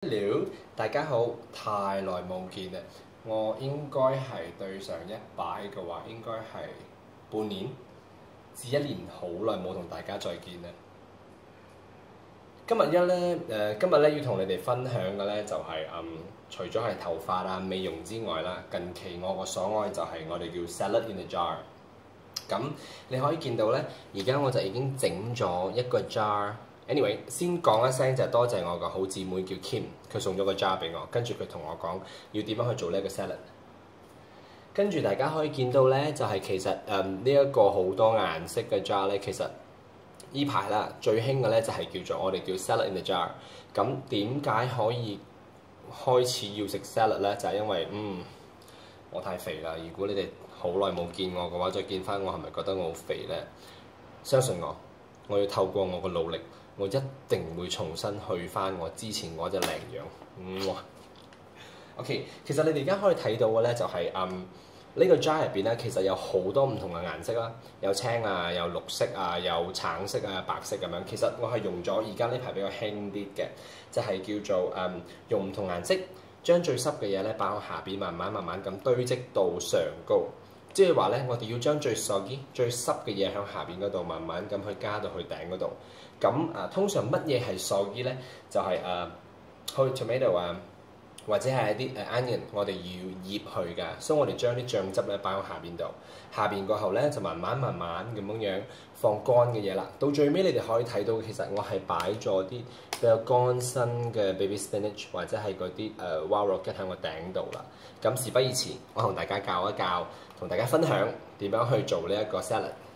Hello，大家好，太耐冇見啦！我應該係對上一擺嘅話，應該係半年至1年，好耐冇同大家再見啦。今日咧要同你哋分享嘅咧就係、除咗係頭髮啊、美容之外啦，近期我個所愛就係我哋叫 salad in a jar。咁你可以見到咧，而家我就已經整咗一個 jar。Anyway， 先講一聲就多謝我個好姊妹叫 Kim， 佢送咗個 jar 俾我，跟住佢同我講要點樣去做呢一個 salad。跟住大家可以見到咧，就係、其實呢一個好多顏色嘅 jar 咧，其實呢排啦最興嘅咧就係叫做我哋叫 salad in the jar。咁點解可以開始要食 salad 咧？就係、因為我太肥啦。如果你哋好耐冇見我嘅話，再見翻我係咪覺得我好肥咧？相信我，我要透過我嘅努力。我一定會重新去翻我之前嗰隻靚樣。OK， 其實你哋而家可以睇到嘅咧，就係呢個 jar 入邊咧，其實有好多唔同嘅顏色啦，有青啊，有綠色啊，有橙色啊，白色咁樣。其實我係用咗而家呢排比較輕啲嘅，就係叫做用唔同顏色將最濕嘅嘢咧擺喺下邊，慢慢咁堆積到上高。即係話咧，我哋要將最soggy、最濕嘅嘢喺下邊嗰度，慢慢咁去加到去頂嗰度。咁通常乜嘢係soggy咧？就係tomato 啊，或者係一啲onion，我哋要醃去㗎。所以我哋將啲醬汁咧擺喺下邊度，下邊過後咧就慢慢咁樣放乾嘅嘢啦。到最尾你哋可以睇到，其實我係擺咗啲比較乾身嘅 baby spinach 或者係嗰啲wild rocket 喺個頂度啦。咁事不宜遲，我同大家教一教，同大家分享點樣去做呢一個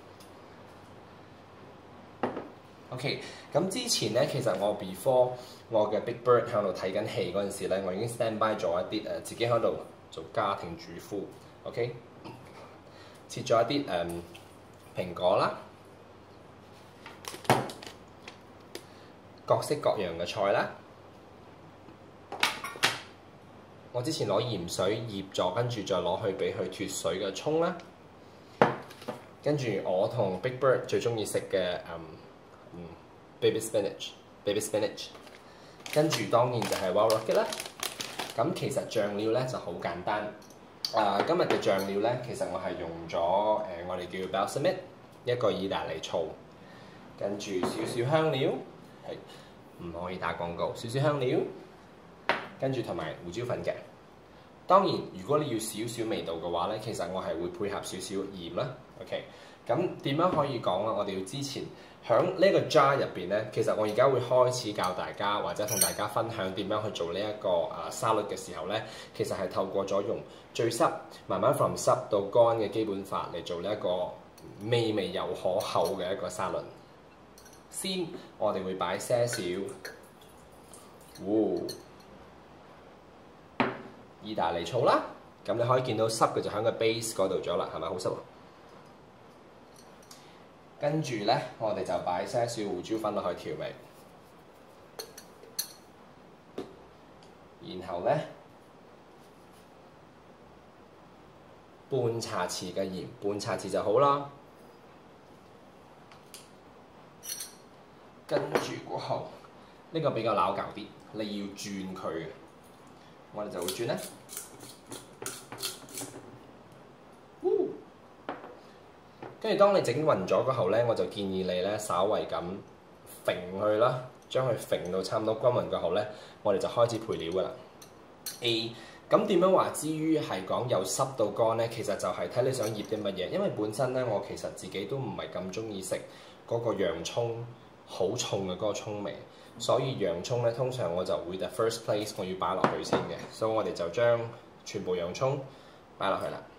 salad。OK， 咁之前咧，其實我 before 我嘅 Big Bird 喺度睇緊戲嗰陣時咧，我已經 stand by 咗一啲自己喺度做家庭主婦。OK， 切咗一啲蘋果啦，各式各樣嘅菜啦。我之前攞鹽水醃咗，跟住再攞去俾佢脫水嘅葱啦。跟住我同 Big Bird 最中意食嘅baby spinach， 跟住當然就係 wild rocket 啦。咁其實醬料咧就好簡單。今日嘅醬料咧，其實我係用咗我哋叫 balsamic 一個意大利醋，跟住少少香料，係唔可以打廣告，少少香料，跟住同埋胡椒粉嘅。當然，如果你要少少味道嘅話咧，其實我係會配合少少鹽啦。OK， 咁點樣可以講咧？我哋要之前響呢個 jar 入邊咧，其實我而家會開始教大家或者同大家分享點樣去做呢一個沙律嘅時候咧，其實係透過咗用最濕慢慢 from 濕到乾嘅基本法嚟做呢一個美又可口嘅一個沙律。先，我哋會擺些少意大利醋啦，咁你可以見到濕嘅就喺個 base 嗰度咗啦，係咪好濕啊？跟住咧，我哋就擺些少胡椒粉落去調味，然後咧半茶匙嘅鹽，半茶匙就好啦。跟住過後，呢個比較撈舊啲，你要轉佢嘅。我哋就會轉咧，跟住當你整勻咗嗰後咧，我就建議你咧稍為咁揈佢啦，將佢揈到差唔多均勻嗰後咧，我哋就開始配料噶啦。咁點樣話之於係講由濕到乾咧？其實就係睇你想醃啲乜嘢，因為本身咧我其實自己都唔係咁中意食嗰個洋葱好重嘅嗰個葱味。所以洋葱咧，通常我就會 the first place 我要擺落去先嘅，所以我哋就將全部洋葱擺落去啦，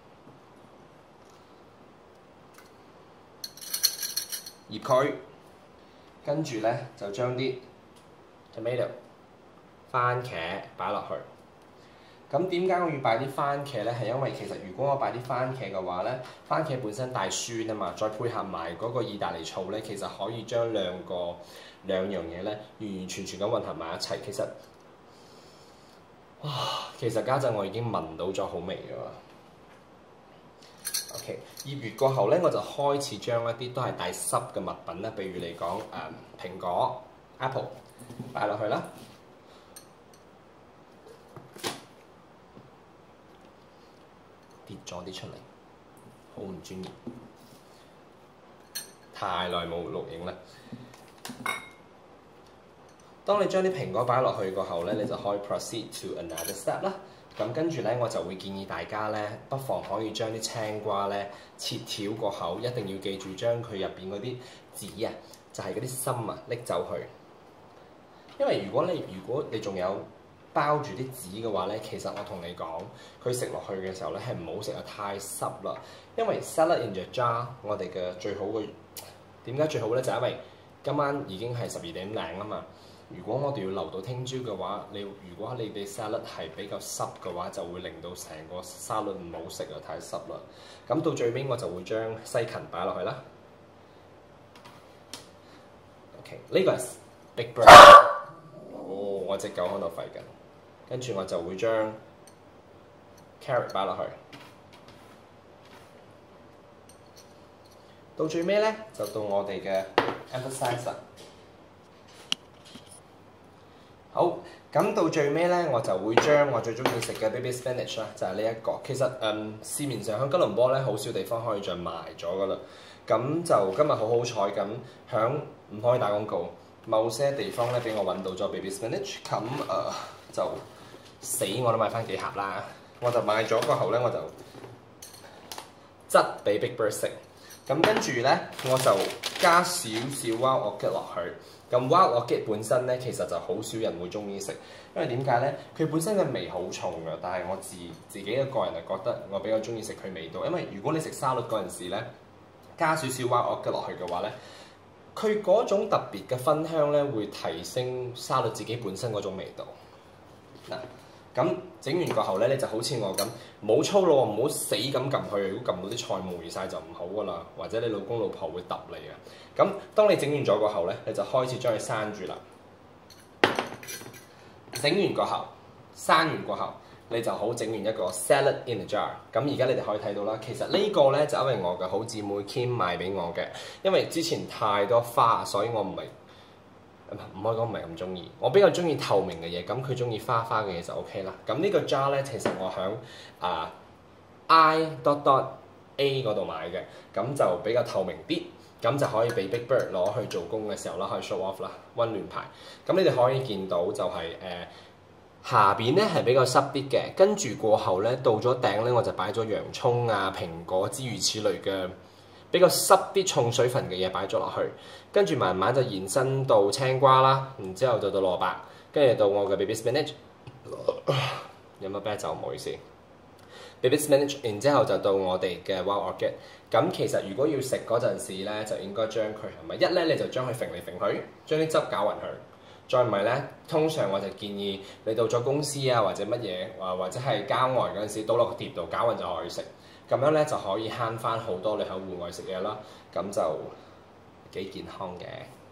醃佢，跟住咧就將啲 tomato 番茄擺落去。咁點解我要擺啲番茄咧？係因為其實如果我擺啲番茄嘅話咧，番茄本身帶酸啊嘛，再配合埋嗰個意大利醋咧，其實可以將兩樣嘢咧完全咁混合埋一齊。其實家陣我已經聞到咗好味㗎啦。OK， 醃完過後咧，我就開始將一啲都係帶濕嘅物品啦，譬如嚟講蘋果 apple 擺落去啦。 咗啲出嚟，好唔專業，太耐冇錄影啦。當你將啲蘋果擺落去過後咧，你就可以 proceed to another step 啦。咁跟住咧，我就會建議大家咧，不妨可以將啲青瓜咧切條過後，一定要記住將佢入邊嗰啲籽啊，就係嗰啲芯啊拎走去。因為如果你仲有包住啲籽嘅話咧，其實我同你講，佢食落去嘅時候咧係唔好食啊，太濕啦。因為 salad in the jar 我哋嘅最好嘅點解最好咧？就係因為今晚已經係12點零啊嘛。如果我哋要留到聽朝嘅話，如果你哋 salad 係比較濕嘅話，就會令到成個沙律唔好食啊，太濕啦。咁到最尾我就會將西芹擺落去啦。OK， 呢個係 Big Bird。哦，我隻狗喺度吠緊。跟住我就會將 carrot 擺落去。到最尾咧，就到我哋嘅 appetizer。好，咁到最尾咧，我就會將我最中意食嘅 baby spinach 啦，就係呢一個。其實市面上喺吉隆坡咧，好少地方可以再賣咗噶啦。咁就今日好好彩咁，響唔可以打廣告，某些地方咧俾我揾到咗 baby spinach， 咁就死我都買翻幾盒啦。我就買咗過後咧，我就質俾 Big Bird 食。咁跟住咧，我就加少少 wild orchid 落去。咁 wild orchid 本身咧，其實就好少人會中意食，因為點解咧？佢本身嘅味好重㗎，但係我自己一個人係覺得我比較中意食佢味道。因為如果你食沙律嗰陣時咧，加少少 wild orchid 落去嘅話咧，佢嗰種特別嘅芬香咧，會提升沙律自己本身嗰種味道。嗱。咁整完過後咧，你就好似我咁，冇粗魯，唔好死咁撳佢。如果撳到啲菜霉晒就唔好噶啦，或者你老公老婆會揼你啊。咁當你整完咗過後咧，你就開始將佢閂住啦。整完過後，閂完過後，你就好整完一個 salad in a jar。咁而家你哋可以睇到啦，其實呢個咧就因為我嘅好姊妹 Kim 賣俾我嘅，因為之前太多花，所以我唔可以講唔係咁中意，我比較中意透明嘅嘢，咁佢中意花嘅嘢就 OK 啦。咁呢個 jar 咧，其實我響I.A 嗰度買嘅，咁就比較透明啲，咁就可以俾 Big Bird 攞去做工嘅時候啦，可以 show off 啦，溫暖牌。咁你哋可以見到就係下邊咧係比較濕啲嘅，跟住過後咧到咗頂咧，我就擺咗洋葱啊、蘋果之如此類嘅比較濕啲重水分嘅嘢擺咗落去，跟住慢慢就延伸到青瓜啦，然之後就到蘿蔔，跟住到我嘅 baby spinach， 飲咗啤酒唔好意思 ，baby spinach， 然之後就到我哋嘅 wild orchid。咁其實如果要食嗰陣時咧，就應該將佢係咪一咧你就將佢揈嚟揈去，將啲汁攪勻佢。再唔係咧，通常我就建議你到咗公司啊或者乜嘢，或者係郊外嗰陣時，倒落個碟度攪勻就可以食。咁樣咧就可以慳翻好多你喺戶外食嘢啦，咁就幾健康嘅。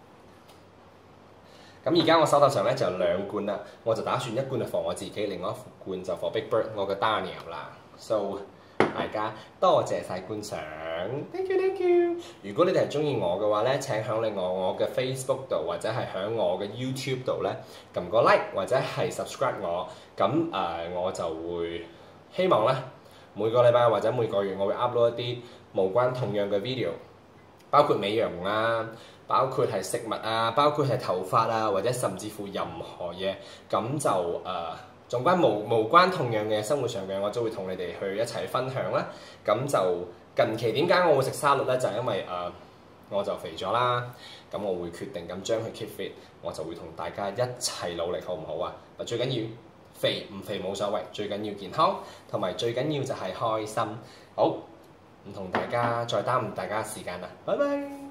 咁而家我手頭上咧就有2罐啦，我就打算一罐就放我自己，另外一罐就放 Big Bird 我嘅 Daniel 啦。So 大家多謝晒觀賞 ，thank you。如果你哋係中意我嘅話咧，請響我嘅 Facebook 度或者係響我嘅 YouTube 度咧撳個 like 或者係 subscribe 我，咁我就會希望咧。每個禮拜或者每個月，我會 upload 一啲無關痛癢嘅 video， 包括美容啊，包括係食物啊，包括係頭髮啊，或者甚至乎任何嘢，咁就總關無關痛癢嘅生活上嘅，我都會同你哋去一齊分享啦。咁就近期點解我會食沙律咧？就係因為我就肥咗啦，咁我會決定咁將佢 keep fit， 我就會同大家一齊努力，好唔好啊？最緊要。肥唔肥冇所謂，最緊要健康，同埋最緊要就係開心。好，唔同大家再耽誤大家時間啦，拜拜。